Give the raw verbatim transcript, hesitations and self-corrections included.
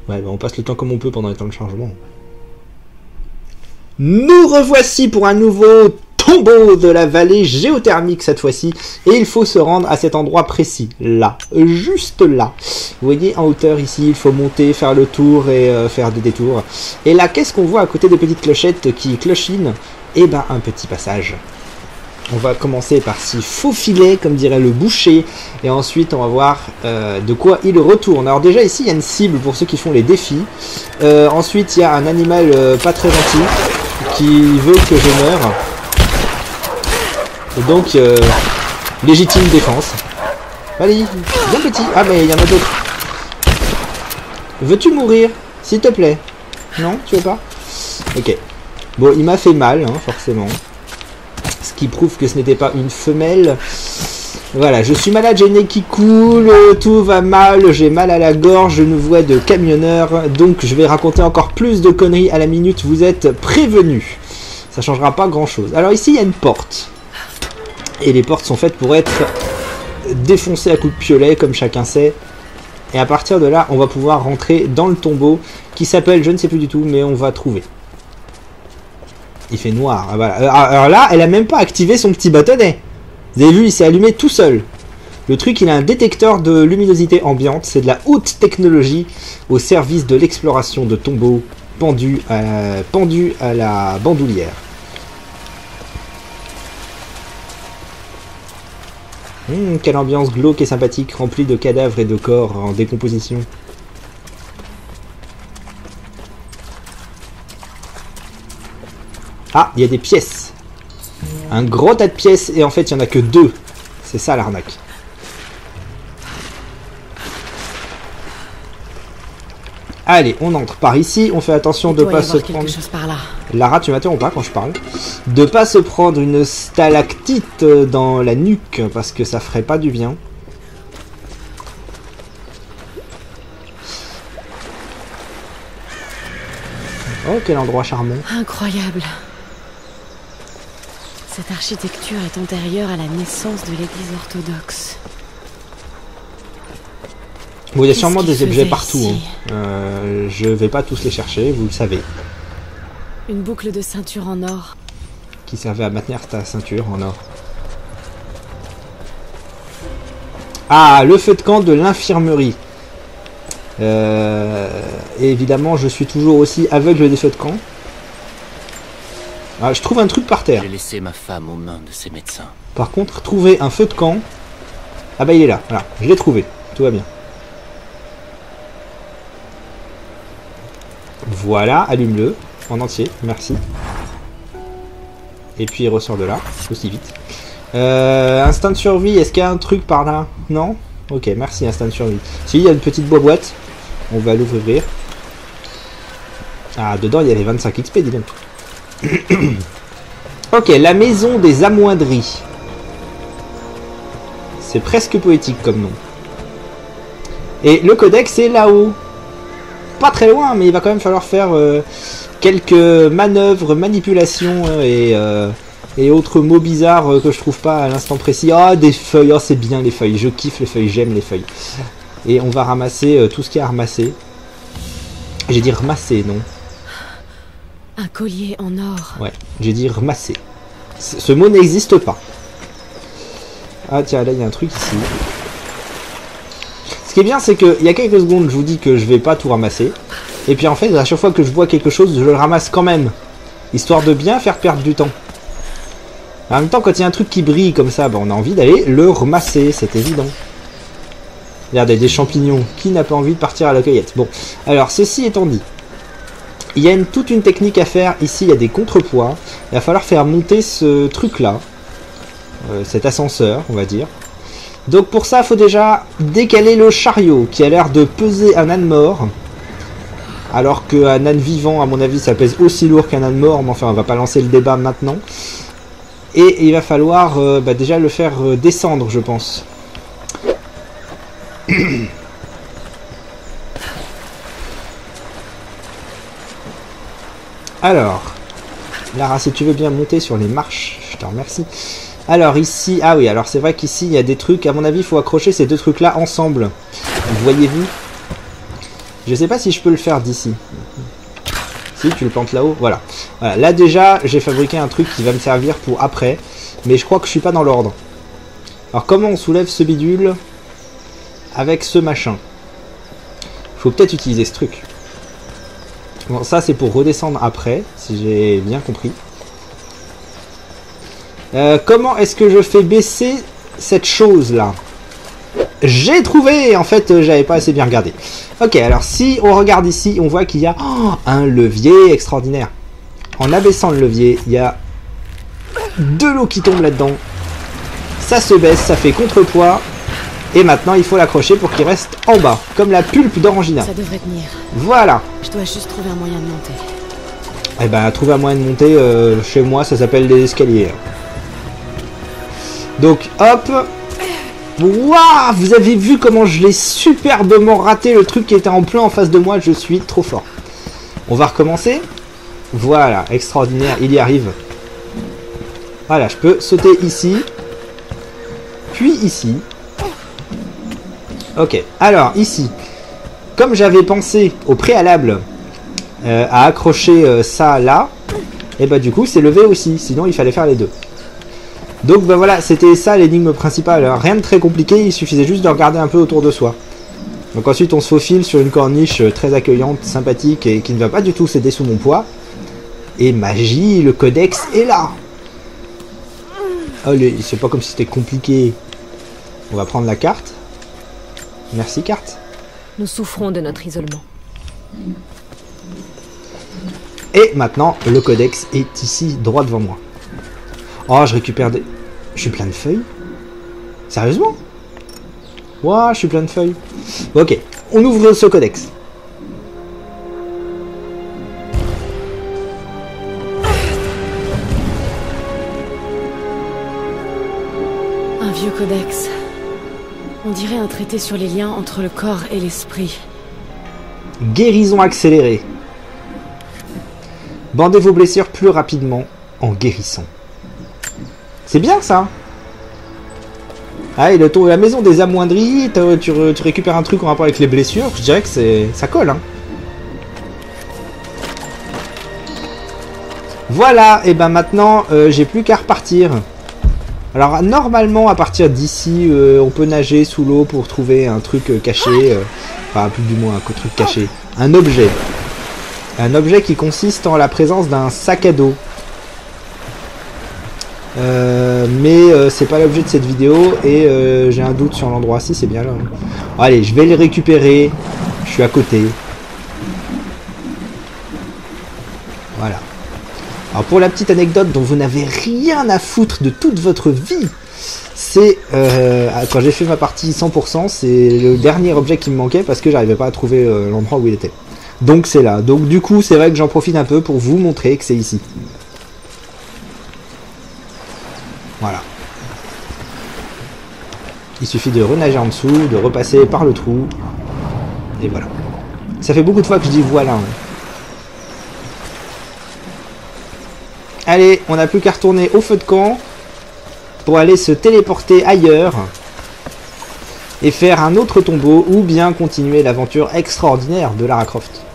Ouais, bah on passe le temps comme on peut pendant les temps de chargement. Nous revoici pour un nouveau tombeau de la vallée géothermique cette fois-ci. Et il faut se rendre à cet endroit précis. Là. Juste là. Vous voyez en hauteur ici, il faut monter, faire le tour et euh, faire des détours. Et là, qu'est-ce qu'on voit à côté des petites clochettes qui clochinent? Eh ben, un petit passage. On va commencer par s'y faufiler, comme dirait le boucher, et ensuite on va voir euh, de quoi il retourne. Alors déjà ici il y a une cible pour ceux qui font les défis. Euh, ensuite il y a un animal euh, pas très gentil qui veut que je meure. Et donc euh, légitime défense. Allez, bien petit. Ah mais il y en a d'autres. Veux-tu mourir, s'il te plaît? Non, tu veux pas? Ok. Bon, il m'a fait mal, hein, forcément. Ce qui prouve que ce n'était pas une femelle. Voilà, je suis malade, j'ai le nez qui coule, tout va mal, j'ai mal à la gorge, une voix de camionneur, donc je vais raconter encore plus de conneries à la minute, vous êtes prévenus. Ça changera pas grand chose. Alors ici, il y a une porte. Et les portes sont faites pour être défoncées à coups de piolet, comme chacun sait. Et à partir de là, on va pouvoir rentrer dans le tombeau, qui s'appelle, je ne sais plus du tout, mais on va trouver. Il fait noir. Voilà. Alors là, elle a même pas activé son petit bâtonnet. Vous avez vu, il s'est allumé tout seul. Le truc, il a un détecteur de luminosité ambiante. C'est de la haute technologie au service de l'exploration de tombeaux pendus à la, pendus à la bandoulière. Hum, quelle ambiance glauque et sympathique, remplie de cadavres et de corps en décomposition. Ah, il y a des pièces. Un gros tas de pièces et en fait il n'y en a que deux. C'est ça l'arnaque. Allez, on entre par ici. On fait attention de pas se prendre... Lara, tu m'interromps pas quand je parle. De pas se prendre une stalactite dans la nuque parce que ça ferait pas du bien. Oh, quel endroit charmant. Incroyable. Cette architecture est antérieure à la naissance de l'église orthodoxe. Bon, il y a sûrement des objets partout. Hein. Euh, je vais pas tous les chercher, vous le savez. Une boucle de ceinture en or. Qui servait à maintenir ta ceinture en or. Ah, le feu de camp de l'infirmerie. Euh, et évidemment, je suis toujours aussi aveugle des feux de camp. Ah, je trouve un truc par terre. J'ai laissé ma femme aux mains de ces médecins. Par contre, trouver un feu de camp... Ah bah il est là, voilà, je l'ai trouvé, tout va bien. Voilà, allume-le, en entier, merci. Et puis il ressort de là, aussi vite. Euh, instinct de survie, est-ce qu'il y a un truc par là? Non? Ok, merci, instinct de survie. Si, il y a une petite boîte, on va l'ouvrir. Ah, dedans il y avait vingt-cinq X P, dis donc. Ok, la maison des amoindris. C'est presque poétique comme nom. Et le codex est là-haut. Pas très loin, mais il va quand même falloir faire euh, quelques manœuvres, manipulations euh, et, euh, et autres mots bizarres euh, que je trouve pas à l'instant précis. Ah, des feuilles, oh, c'est bien les feuilles. Je kiffe les feuilles, j'aime les feuilles. Et on va ramasser euh, tout ce qu'il y a à ramasser. J'ai dit ramasser, non? Un collier en or. Ouais, j'ai dit ramasser. Ce mot n'existe pas. Ah tiens, là il y a un truc ici. Ce qui est bien, c'est qu'il y a quelques secondes, je vous dis que je vais pas tout ramasser. Et puis en fait, à chaque fois que je vois quelque chose, je le ramasse quand même. Histoire de bien faire perdre du temps. En même temps, quand il y a un truc qui brille comme ça, bah, on a envie d'aller le ramasser, c'est évident. Regardez, des champignons. Qui n'a pas envie de partir à la cueillette? Bon, alors ceci étant dit, il y a une, toute une technique à faire. Ici, il y a des contrepoids. Il va falloir faire monter ce truc-là. Euh, cet ascenseur, on va dire. Donc pour ça, il faut déjà décaler le chariot, qui a l'air de peser un âne mort. Alors qu'un âne vivant, à mon avis, ça pèse aussi lourd qu'un âne mort. Mais enfin, on va pas lancer le débat maintenant. Et il va falloir euh, bah, déjà le faire euh, descendre, je pense. Alors, Lara, si tu veux bien monter sur les marches, je te remercie. Alors ici, ah oui, alors c'est vrai qu'ici il y a des trucs, à mon avis il faut accrocher ces deux trucs là ensemble. Voyez-vous? Je sais pas si je peux le faire d'ici. Si, tu le plantes là-haut, voilà. Voilà. Là déjà, j'ai fabriqué un truc qui va me servir pour après. Mais je crois que je suis pas dans l'ordre. Alors comment on soulève ce bidule avec ce machin? Faut peut-être utiliser ce truc. Bon, ça c'est pour redescendre après, si j'ai bien compris. Euh, comment est-ce que je fais baisser cette chose-là? J'ai trouvé! En fait, j'avais pas assez bien regardé. Ok, alors si on regarde ici, on voit qu'il y a oh, un levier extraordinaire. En abaissant le levier, il y a de l'eau qui tombe là-dedans. Ça se baisse, ça fait contrepoids. Et maintenant, il faut l'accrocher pour qu'il reste en bas, comme la pulpe d'Orangina. Ça devrait tenir. Voilà. Je dois juste trouver un moyen de monter. Eh ben, trouver un moyen de monter, euh, chez moi, ça s'appelle des escaliers. Donc, hop. Waouh, vous avez vu comment je l'ai superbement raté, le truc qui était en plein en face de moi. Je suis trop fort. On va recommencer. Voilà, extraordinaire, il y arrive. Voilà, je peux sauter ici. Puis ici. Ok, alors ici, comme j'avais pensé au préalable euh, à accrocher euh, ça là, et bah du coup c'est levé aussi, sinon il fallait faire les deux. Donc bah voilà, c'était ça l'énigme principale, alors, rien de très compliqué, il suffisait juste de regarder un peu autour de soi. Donc ensuite on se faufile sur une corniche très accueillante, sympathique et qui ne va pas du tout céder sous mon poids. Et magie, le codex est là. Allez, c'est pas comme si c'était compliqué. On va prendre la carte. Merci, carte. Nous souffrons de notre isolement. Et maintenant, le codex est ici, droit devant moi. Oh, je récupère des... Je suis plein de feuilles. Sérieusement? Ouah, je suis plein de feuilles. Ok, on ouvre ce codex. Un vieux codex. On dirait un traité sur les liens entre le corps et l'esprit. Guérison accélérée. Bandez vos blessures plus rapidement en guérissant. C'est bien ça. Ah, et le tour de la maison des amoindris, tu, tu récupères un truc en rapport avec les blessures, je dirais que c'est ça colle. Hein. Voilà, et ben maintenant, euh, j'ai plus qu'à repartir. Alors normalement à partir d'ici euh, on peut nager sous l'eau pour trouver un truc euh, caché, euh, enfin plus du moins un truc caché, un objet. Un objet qui consiste en la présence d'un sac à dos. Euh, mais euh, c'est pas l'objet de cette vidéo et euh, j'ai un doute sur l'endroit. Si c'est bien là. Bon, allez, je vais le récupérer, je suis à côté. Voilà. Alors pour la petite anecdote dont vous n'avez rien à foutre de toute votre vie, c'est euh, quand j'ai fait ma partie cent pour cent, c'est le dernier objet qui me manquait parce que j'arrivais pas à trouver euh, l'endroit où il était. Donc c'est là. Donc du coup c'est vrai que j'en profite un peu pour vous montrer que c'est ici. Voilà. Il suffit de renager en dessous, de repasser par le trou. Et voilà. Ça fait beaucoup de fois que je dis voilà. Hein. Allez, on n'a plus qu'à retourner au feu de camp pour aller se téléporter ailleurs et faire un autre tombeau ou bien continuer l'aventure extraordinaire de Lara Croft.